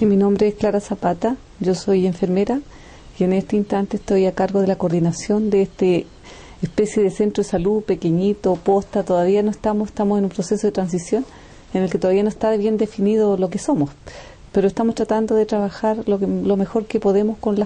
Sí, mi nombre es Clara Zapata, yo soy enfermera y en este instante estoy a cargo de la coordinación de este especie de centro de salud pequeñito, posta. Todavía no estamos en un proceso de transición en el que todavía no está bien definido lo que somos, pero estamos tratando de trabajar lo mejor que podemos con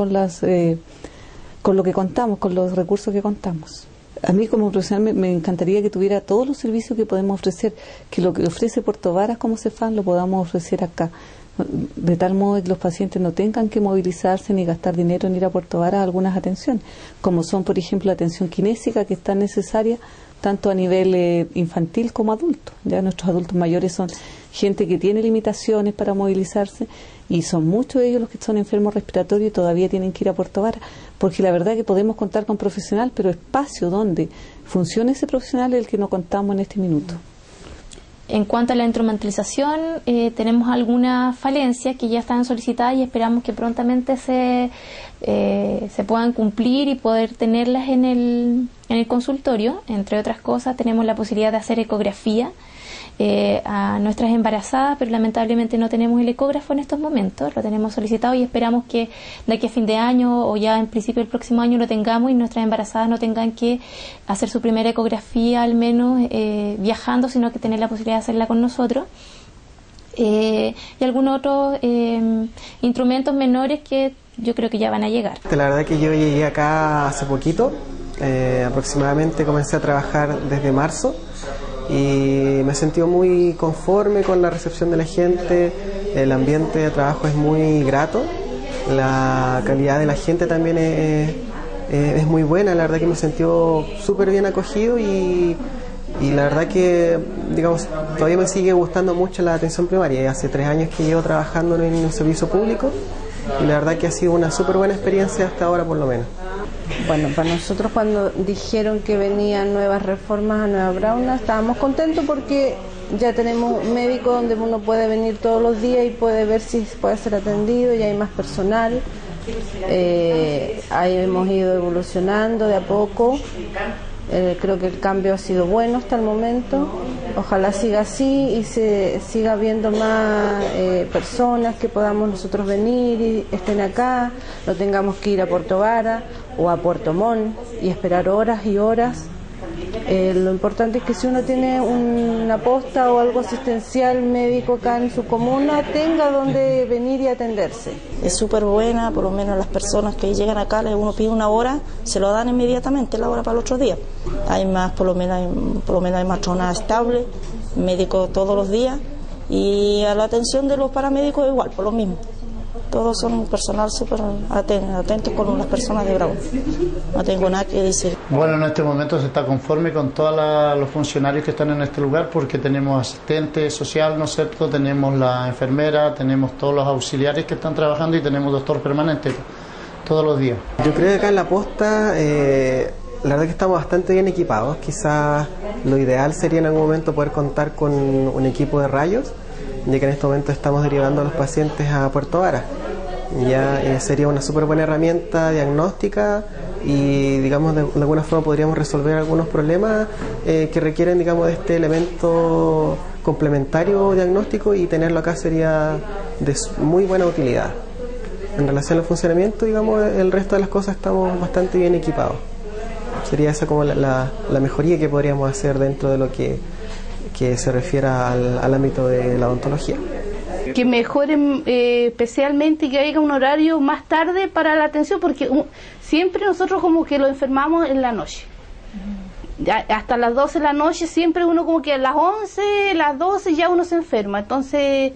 lo que contamos, con los recursos que contamos. A mí como profesional me encantaría que tuviera todos los servicios que podemos ofrecer, que lo que ofrece Puerto Varas como CEFAM lo podamos ofrecer acá, de tal modo que los pacientes no tengan que movilizarse ni gastar dinero en ir a Puerto Varas a algunas atenciones, como son por ejemplo la atención kinésica, que es tan necesaria tanto a nivel infantil como adulto. Ya nuestros adultos mayores son gente que tiene limitaciones para movilizarse y son muchos de ellos los que son enfermos respiratorios y todavía tienen que ir a Puerto Varas, porque la verdad es que podemos contar con profesional, pero espacio donde funcione ese profesional es el que no contamos en este minuto. En cuanto a la instrumentalización, tenemos algunas falencias que ya están solicitadas y esperamos que prontamente se puedan cumplir y poder tenerlas en el consultorio. Entre otras cosas, tenemos la posibilidad de hacer ecografía a nuestras embarazadas, pero lamentablemente no tenemos el ecógrafo en estos momentos. Lo tenemos solicitado y esperamos que de aquí a fin de año o ya en principio del próximo año lo tengamos y nuestras embarazadas no tengan que hacer su primera ecografía al menos viajando, sino que tener la posibilidad de hacerla con nosotros. Y algunos otros instrumentos menores que yo creo que ya van a llegar. La verdad que yo llegué acá hace poquito, aproximadamente comencé a trabajar desde marzo y me he sentido muy conforme con la recepción de la gente. El ambiente de trabajo es muy grato, la calidad de la gente también es muy buena. La verdad que me he sentido súper bien acogido y la verdad que, digamos, todavía me sigue gustando mucho la atención primaria. Hace 3 años que llevo trabajando en un servicio público y la verdad que ha sido una súper buena experiencia hasta ahora por lo menos. Bueno, para nosotros cuando dijeron que venían nuevas reformas a Nueva Brauna estábamos contentos porque ya tenemos un médico donde uno puede venir todos los días y puede ver si puede ser atendido, ya hay más personal. Ahí hemos ido evolucionando de a poco. Creo que el cambio ha sido bueno hasta el momento. Ojalá siga así y se siga viendo más personas que podamos nosotros venir y estén acá, no tengamos que ir a Puerto Varas o a Puerto Montt y esperar horas y horas. Lo importante es que si uno tiene una posta o algo asistencial médico acá en su comuna, tenga donde venir y atenderse. Es súper buena, por lo menos las personas que llegan acá, uno pide una hora, se lo dan inmediatamente la hora para el otro día. Hay más, por lo menos hay matrona estable, médico todos los días, y a la atención de los paramédicos igual, por lo mismo. Todos son un personal súper atentos con las personas de Bravo. No tengo nada que decir. Bueno, en este momento se está conforme con todos los funcionarios que están en este lugar porque tenemos asistente social, ¿no es cierto? Tenemos la enfermera, tenemos todos los auxiliares que están trabajando y tenemos doctor permanente todos los días. Yo creo que acá en la posta, la verdad que estamos bastante bien equipados. Quizás lo ideal sería en algún momento poder contar con un equipo de rayos, ya que en este momento estamos derivando a los pacientes a Puerto Varas. Ya sería una súper buena herramienta diagnóstica y, digamos, de alguna forma podríamos resolver algunos problemas que requieren, digamos, de este elemento complementario diagnóstico, y tenerlo acá sería de muy buena utilidad. En relación al funcionamiento, digamos, el resto de las cosas estamos bastante bien equipados. Sería esa como la mejoría que podríamos hacer dentro de lo que se refiere al ámbito de la odontología. Que mejoren especialmente que haya un horario más tarde para la atención, porque siempre nosotros como que lo enfermamos en la noche. Hasta las 12 de la noche siempre uno como que a las 11, las 12 ya uno se enferma. Entonces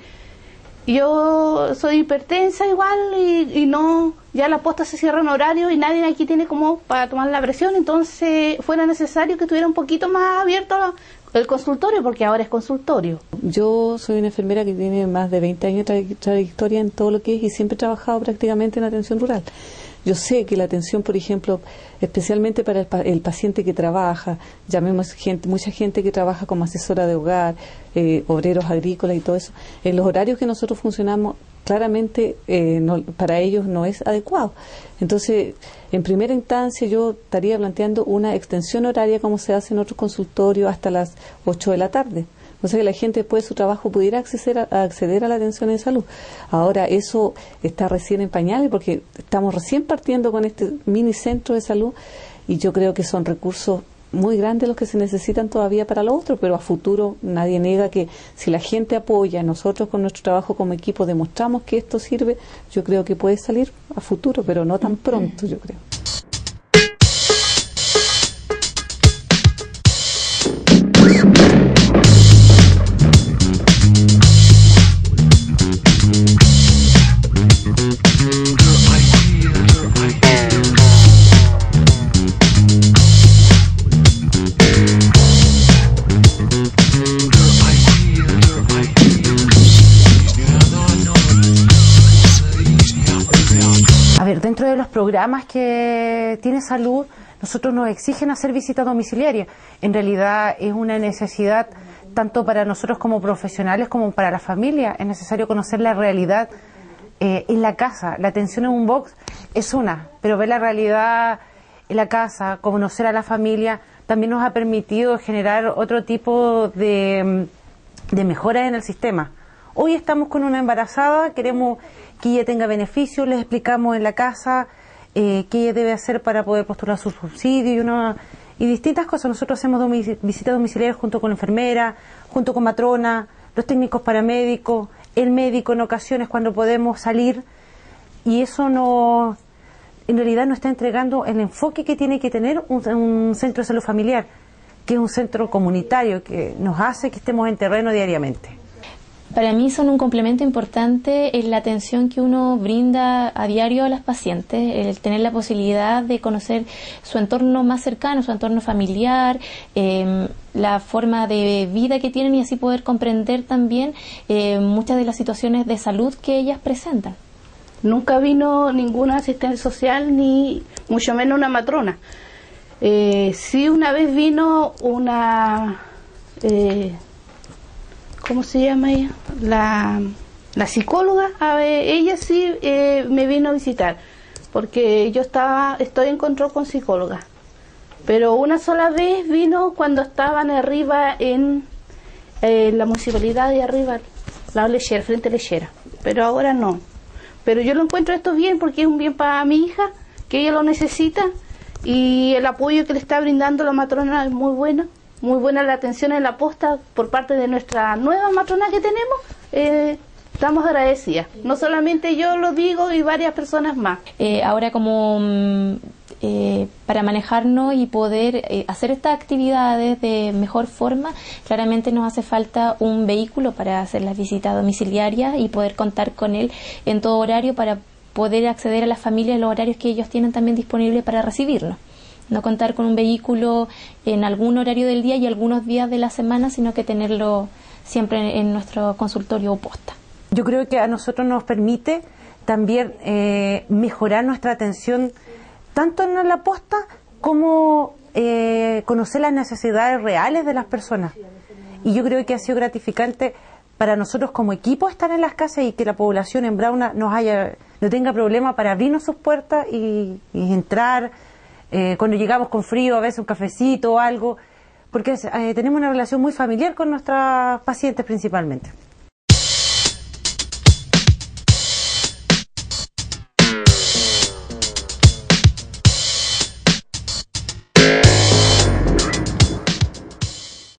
yo soy hipertensa igual y no, ya la posta se cierra en horario y nadie aquí tiene como para tomar la presión, entonces fuera necesario que estuviera un poquito más abierto el consultorio, porque ahora es consultorio. Yo soy una enfermera que tiene más de 20 años de trayectoria en todo lo que es y siempre he trabajado prácticamente en atención rural. Yo sé que la atención, por ejemplo, especialmente para el paciente que trabaja, llamemos mucha gente que trabaja como asesora de hogar, obreros agrícolas y todo eso, en los horarios que nosotros funcionamos, claramente para ellos no es adecuado. Entonces, en primera instancia yo estaría planteando una extensión horaria como se hace en otros consultorios hasta las 8 de la tarde, o sea que la gente después de su trabajo pudiera acceder a la atención en salud. Ahora eso está recién en pañales porque estamos recién partiendo con este mini centro de salud y yo creo que son recursos muy grandes los que se necesitan todavía para lo otro, pero a futuro nadie niega que si la gente apoya, nosotros con nuestro trabajo como equipo demostramos que esto sirve, yo creo que puede salir a futuro, pero no tan pronto, yo creo. Dentro de los programas que tiene salud, nosotros nos exigen hacer visita domiciliaria. En realidad es una necesidad tanto para nosotros como profesionales como para la familia. Es necesario conocer la realidad en la casa. La atención en un box es una, pero ver la realidad en la casa, conocer a la familia, también nos ha permitido generar otro tipo de mejoras en el sistema. Hoy estamos con una embarazada, queremos que ella tenga beneficios, les explicamos en la casa qué ella debe hacer para poder postular su subsidio y distintas cosas. Nosotros hacemos visitas domiciliarias junto con la enfermera, junto con matrona, los técnicos paramédicos, el médico en ocasiones cuando podemos salir, y eso en realidad nos está entregando el enfoque que tiene que tener un centro de salud familiar, que es un centro comunitario que nos hace que estemos en terreno diariamente. Para mí son un complemento importante en la atención que uno brinda a diario a las pacientes, el tener la posibilidad de conocer su entorno más cercano, su entorno familiar, la forma de vida que tienen y así poder comprender también muchas de las situaciones de salud que ellas presentan. Nunca vino ninguna asistente social ni mucho menos una matrona. Sí, una vez vino una... ¿cómo se llama ella? La psicóloga. A ver, ella sí me vino a visitar, porque yo estoy en control con psicóloga. Pero una sola vez vino cuando estaban arriba en la municipalidad de arriba, la lechera, frente a lechera. Pero ahora no. Pero yo lo encuentro esto bien porque es un bien para mi hija, que ella lo necesita, y el apoyo que le está brindando la matrona es muy bueno. Muy buena la atención en la posta por parte de nuestra nueva matrona que tenemos. Estamos agradecidas. No solamente yo lo digo y varias personas más. Ahora como para manejarnos y poder hacer estas actividades de mejor forma, claramente nos hace falta un vehículo para hacer las visitas domiciliarias y poder contar con él en todo horario para poder acceder a las familias en los horarios que ellos tienen también disponibles para recibirnos. No contar con un vehículo en algún horario del día y algunos días de la semana, sino que tenerlo siempre en nuestro consultorio o posta. Yo creo que a nosotros nos permite también mejorar nuestra atención tanto en la posta como conocer las necesidades reales de las personas. Y yo creo que ha sido gratificante para nosotros como equipo estar en las casas y que la población en Brauna no tenga problema para abrirnos sus puertas y entrar. Cuando llegamos con frío, a veces un cafecito o algo, porque tenemos una relación muy familiar con nuestras pacientes principalmente.